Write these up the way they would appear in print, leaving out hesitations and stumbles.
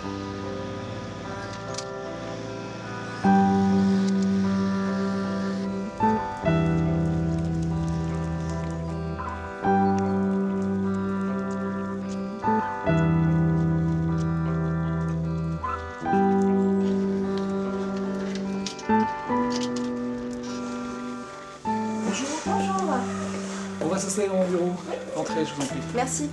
Bonjour. On va s'installer dans mon bureau. Entrez, je vous en prie. Merci.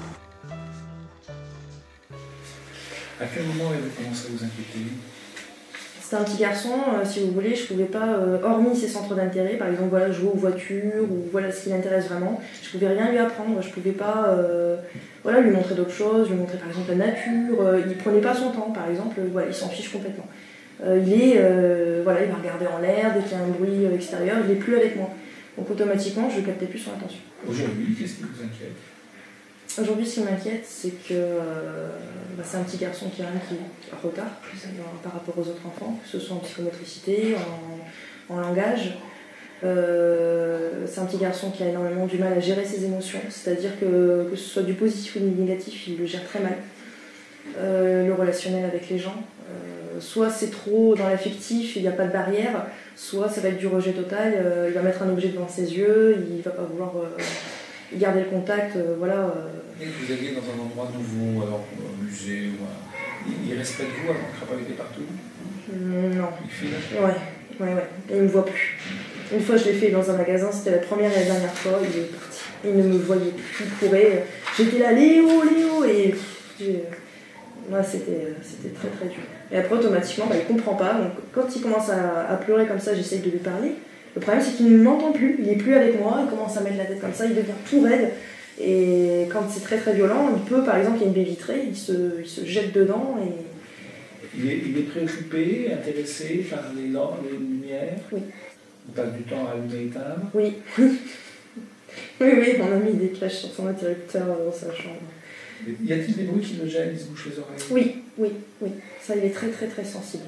À quel moment avez-vous commencé à vous inquiéter? C'était un petit garçon, si vous voulez, je pouvais pas, hormis ses centres d'intérêt, par exemple voilà, jouer aux voitures ou voilà ce qui l'intéresse vraiment, je pouvais rien lui apprendre, je pouvais pas voilà, lui montrer d'autres choses, lui montrer par exemple la nature, il prenait pas son temps par exemple, voilà, il s'en fiche complètement. Voilà, il va regarder en l'air, dès qu'il y a un bruit extérieur, il n'est plus avec moi. Donc automatiquement, je ne captais plus son attention. Aujourd'hui, qu'est-ce qui vous inquiète? Aujourd'hui, ce qui m'inquiète, c'est que c'est un petit garçon qui est en retard par rapport aux autres enfants, que ce soit en psychomotricité, en langage. C'est un petit garçon qui a énormément du mal à gérer ses émotions, c'est-à-dire que ce soit du positif ou du négatif, il le gère très mal. Le relationnel avec les gens, soit c'est trop dans l'affectif, il n'y a pas de barrière, soit ça va être du rejet total, il va mettre un objet devant ses yeux, il ne va pas vouloir garder le contact, voilà. Et vous alliez dans un endroit nouveau, alors un musée ou il respecte vous avant de crapahuter partout? Non. Il file? Ouais. Et il ne me voit plus. Une fois je l'ai fait dans un magasin, c'était la première et la dernière fois, il est parti. Il ne me voyait plus, il courait. J'étais là, Léo, et ouais, c'était très très dur. Et après automatiquement, il ne comprend pas. Donc quand il commence à pleurer comme ça, j'essaye de lui parler. Le problème c'est qu'il ne m'entend plus, il n'est plus avec moi, il commence à mettre la tête comme ça, il devient tout raide. Et quand c'est très très violent, il peut, par exemple, il y a une baie vitrée, il se jette dedans et... Il est préoccupé, intéressé par les lumières? Oui. On passe du temps à allumer et éteindre? Oui. oui, on a mis des cloches sur son interrupteur dans sa chambre. Y a-t-il des bruits qui le gênent, il se bouche les oreilles? Oui. Ça, il est très très très sensible.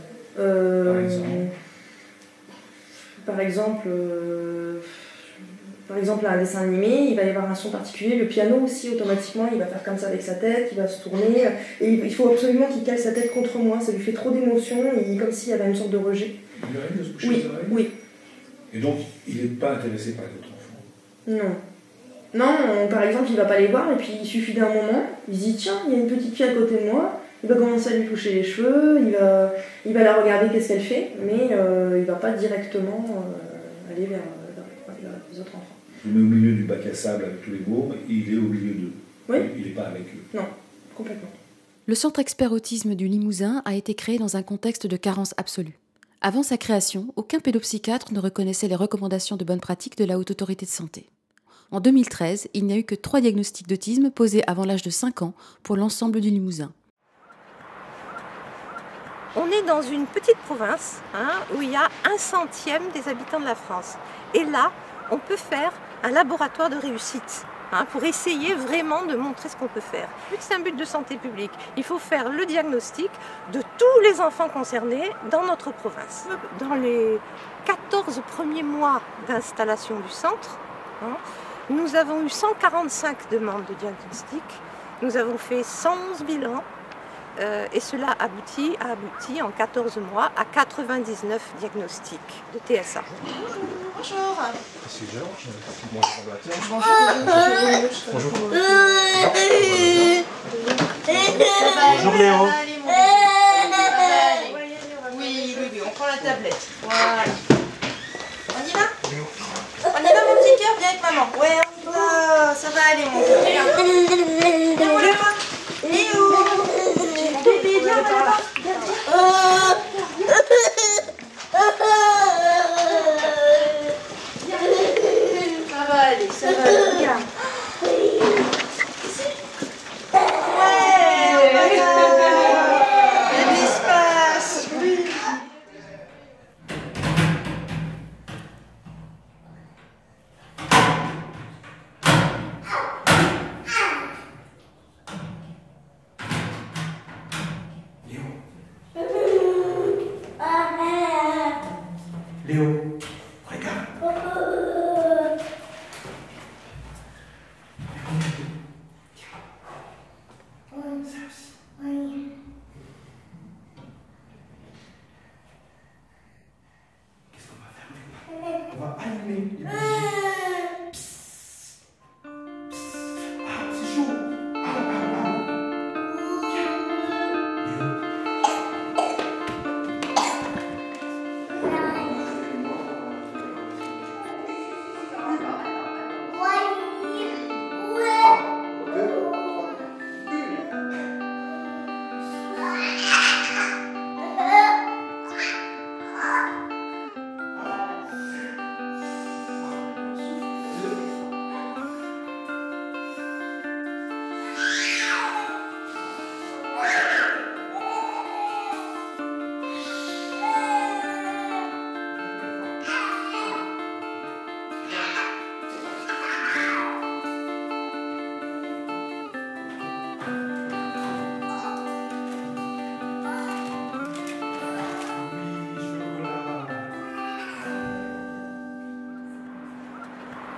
Par exemple, un dessin animé, il va y avoir un son particulier. Le piano aussi, automatiquement, il va faire comme ça avec sa tête, il va se tourner. Et il faut absolument qu'il cale sa tête contre moi. Ça lui fait trop d'émotions, comme s'il y avait une sorte de rejet. Il arrive de se boucher les oreilles? Oui. Et donc, il n'est pas intéressé par les autres enfants? Non, par exemple, il va pas les voir et puis il suffit d'un moment, il se dit tiens, il y a une petite fille à côté de moi, il va commencer à lui toucher les cheveux, il va la regarder qu'est-ce qu'elle fait, mais il va pas directement aller vers les autres enfants. Je vous mets au milieu du bac à sable avec tous les mômes, il est au milieu d'eux. Oui. Il n'est pas avec eux. Non, complètement. Le Centre Expert Autisme du Limousin a été créé dans un contexte de carence absolue. Avant sa création, aucun pédopsychiatre ne reconnaissait les recommandations de bonne pratique de la Haute Autorité de Santé. En 2013, il n'y a eu que 3 diagnostics d'autisme posés avant l'âge de 5 ans pour l'ensemble du Limousin. On est dans une petite province où il y a 1/100 des habitants de la France. Et là, on peut faire un laboratoire de réussite pour essayer vraiment de montrer ce qu'on peut faire. C'est un but de santé publique. Il faut faire le diagnostic de tous les enfants concernés dans notre province. Dans les 14 premiers mois d'installation du centre, nous avons eu 145 demandes de diagnostic, nous avons fait 111 bilans et cela a abouti en 14 mois à 99 diagnostics de TSA. Bonjour. C'est Georges, Bonjour. Bonjour Léo. Oui, on prend la tablette. Voilà. On y va? On y va mon petit cœur, viens avec maman. Ouais, on y va. Ça va aller mon cœur. Viens mon Léo. Léo. Mon bébé, viens là-bas. Ça va aller, regarde. Ouais, il y a de l'espace.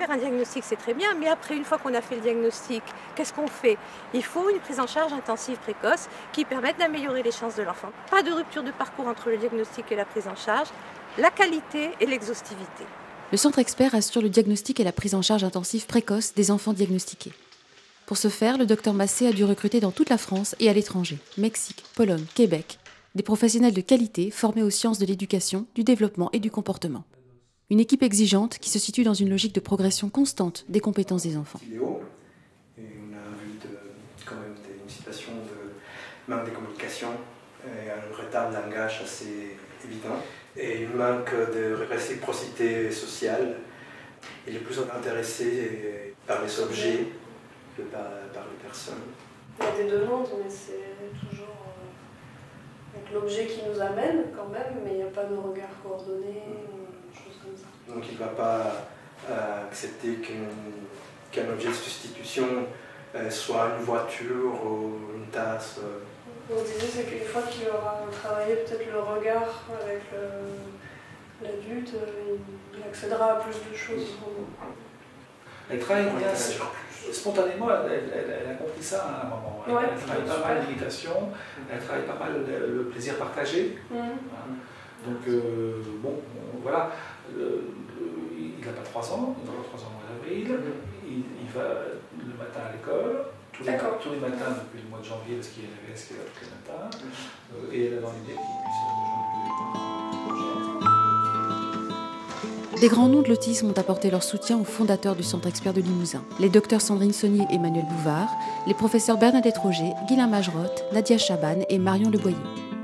faire un diagnostic, c'est très bien, mais après, une fois qu'on a fait le diagnostic, qu'est-ce qu'on fait? Il faut une prise en charge intensive précoce qui permette d'améliorer les chances de l'enfant. Pas de rupture de parcours entre le diagnostic et la prise en charge, la qualité et l'exhaustivité. Le centre expert assure le diagnostic et la prise en charge intensive précoce des enfants diagnostiqués. Pour ce faire, le docteur Massé a dû recruter dans toute la France et à l'étranger, Mexique, Pologne, Québec, des professionnels de qualité formés aux sciences de l'éducation, du développement et du comportement. Une équipe exigeante qui se situe dans une logique de progression constante des compétences des enfants. Et on a vu quand même une situation de manque de communication, et un retard de langage assez évident, et un manque de réciprocité sociale. Il est plus intéressé par les objets que par les personnes. Il y a des demandes, mais c'est toujours avec l'objet qui nous amène quand même, mais il n'y a pas de regard coordonné, choses comme ça. Donc il ne va pas accepter qu'un objet de substitution soit une voiture ou une tasse. On disait c'est qu'une fois qu'il aura travaillé peut-être le regard avec l'adulte, il accédera à plus de choses. Elle travaille bien spontanément, elle a compris ça à un moment. Ouais, elle travaille pas mal l'imitation, elle travaille pas mal le plaisir partagé. Donc, bon, voilà, il n'a pas 3 ans, il aura 3 ans au mois d'avril, il va le matin à l'école, tous les matins depuis le mois de janvier, parce qu'il y a la VS qui est là tous les matins, et elle a dans l'idée qu'il puisse rejoindre le projet. Des grands noms de l'autisme ont apporté leur soutien aux fondateurs du Centre expert de Limousin. Les docteurs Sandrine Saunier et Emmanuel Bouvard, les professeurs Bernadette Roger, Guylain Magerotte, Nadia Chaban et Marion Leboyer.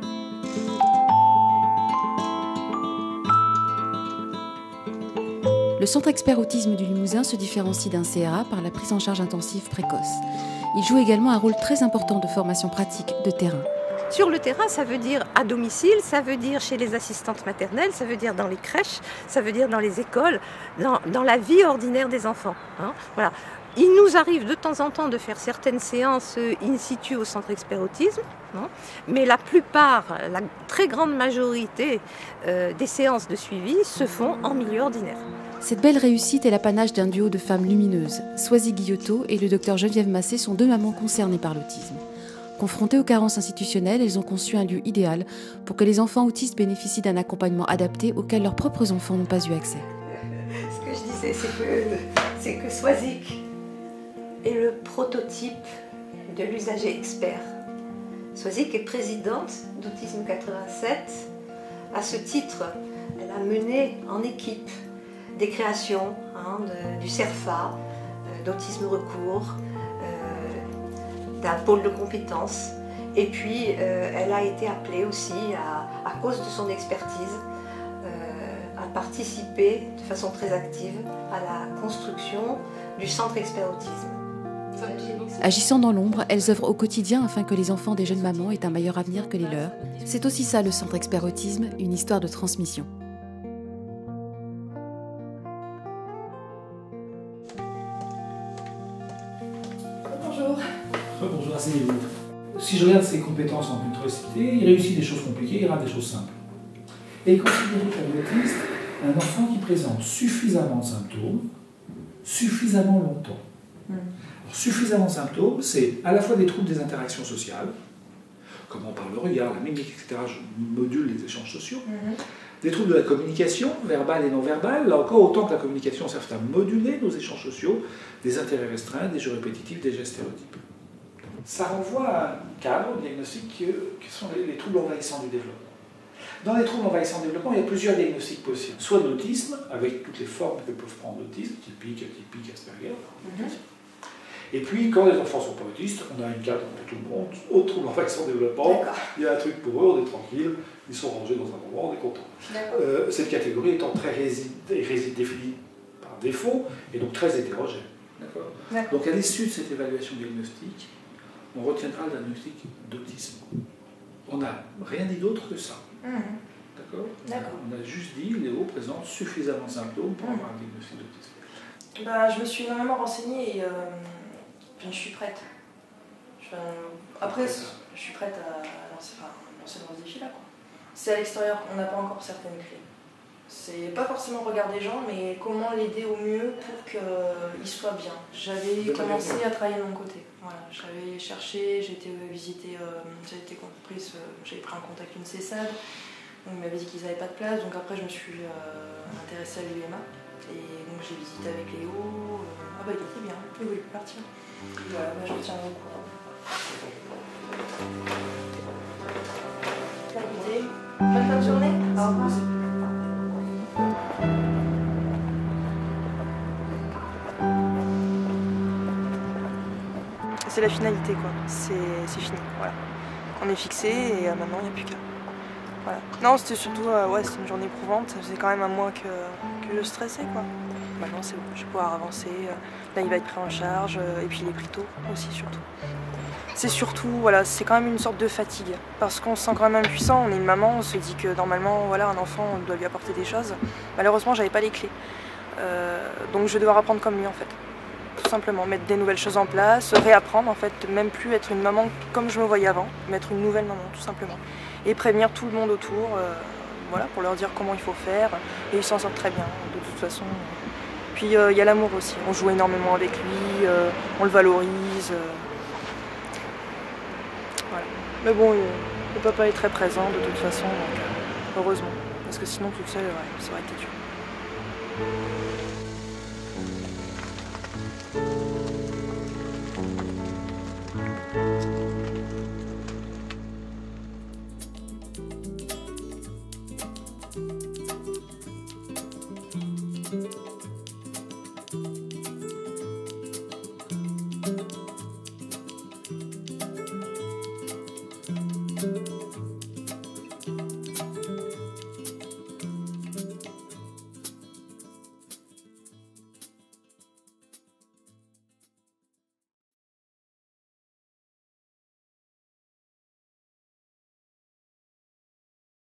Le Centre expert autisme du Limousin se différencie d'un CRA par la prise en charge intensive précoce. Il joue également un rôle très important de formation pratique de terrain. Sur le terrain, ça veut dire à domicile, ça veut dire chez les assistantes maternelles, ça veut dire dans les crèches, ça veut dire dans les écoles, dans la vie ordinaire des enfants. Voilà. Il nous arrive de temps en temps de faire certaines séances in situ au centre expert autisme, mais la plupart, la très grande majorité des séances de suivi se font en milieu ordinaire. Cette belle réussite est l'apanage d'un duo de femmes lumineuses. Soisy Guillotot et le docteur Geneviève Massé sont 2 mamans concernées par l'autisme. Confrontées aux carences institutionnelles, elles ont conçu un lieu idéal pour que les enfants autistes bénéficient d'un accompagnement adapté auquel leurs propres enfants n'ont pas eu accès. Ce que je disais, c'est que Soisic est le prototype de l'usager expert. Soisic est présidente d'Autisme 87. À ce titre, elle a mené en équipe des créations du CERFA, d'Autisme Recours, d'un pôle de compétences. Et puis, elle a été appelée aussi, à cause de son expertise, à participer de façon très active à la construction du Centre expert autisme. Agissant dans l'ombre, elles œuvrent au quotidien afin que les enfants des jeunes mamans aient un meilleur avenir que les leurs. C'est aussi ça le Centre expert autisme, une histoire de transmission. Bonjour, asseyez-vous. Si je regarde ses compétences en culturalité, il réussit des choses compliquées, il rate des choses simples. Et il considère comme autiste un enfant qui présente suffisamment de symptômes, suffisamment longtemps. Alors, suffisamment de symptômes, c'est à la fois des troubles des interactions sociales, comment par le regard, la mimique, etc. Je module les échanges sociaux. Des troubles de la communication, verbale et non verbale, là encore, autant que la communication sert à moduler nos échanges sociaux, des intérêts restreints, des jeux répétitifs, des gestes stéréotypes. Ça renvoie à un cadre diagnostique qui sont les troubles envahissants du développement. Dans les troubles envahissants du développement, il y a plusieurs diagnostics possibles. Soit de l'autisme, avec toutes les formes que peuvent prendre l'autisme, typique, atypique, Asperger. Et puis, quand les enfants ne sont pas autistes, on a une cadre pour tout le monde, au trouble envahissant du développement, il y a un truc pour eux, on est tranquille, ils sont rangés dans un endroit, on est content. Cette catégorie étant très définie par défaut, et donc très hétérogène. Donc à l'issue de cette évaluation diagnostique, on retiendra le diagnostic d'autisme. On n'a rien dit d'autre que ça. D'accord. On a juste dit Léo présente suffisamment de symptômes pour avoir un diagnostic d'autisme. Je me suis énormément renseignée et je suis prête. Après, je suis prête à lancer dans ce défi-là. C'est à l'extérieur, on n'a pas encore certaines clés. C'est pas forcément le regard des gens, mais comment l'aider au mieux pour qu'il soit bien. J'avais commencé à travailler de mon côté. Voilà, j'avais cherché, j'ai été visiter, j'avais pris en contact une CESAD. Donc, ils m'avaient dit qu'ils n'avaient pas de place, donc après je me suis intéressée à l'UMA. Et donc j'ai visité avec Léo. Ah bah il était bien, il voulait plus partir. Voilà, bah, je tiens au courant. Écoutez, bonne fin de journée. Au revoir. C'est la finalité quoi, c'est fini, voilà. On est fixé et maintenant il n'y a plus qu'à. Voilà. Non, c'était surtout, ouais, c'était une journée éprouvante, ça faisait quand même un mois que je stressais quoi. Maintenant c'est bon, je vais pouvoir avancer, là il va être pris en charge, et puis il est pris tôt aussi surtout. C'est surtout, voilà, c'est quand même une sorte de fatigue, parce qu'on se sent quand même impuissant, on est une maman, on se dit que normalement, voilà, un enfant, on doit lui apporter des choses. Malheureusement, j'avais pas les clés, donc je vais devoir apprendre comme lui en fait. Tout simplement, mettre des nouvelles choses en place, réapprendre en fait, même plus être une maman comme je me voyais avant, mais être une nouvelle maman tout simplement. Et prévenir tout le monde autour, voilà, pour leur dire comment il faut faire, et ils s'en sortent très bien de toute façon. Puis il y a l'amour aussi, on joue énormément avec lui, on le valorise. Voilà. Mais bon, le papa est très présent de toute façon, donc heureusement, parce que sinon toute seule, ouais, ça aurait été dur.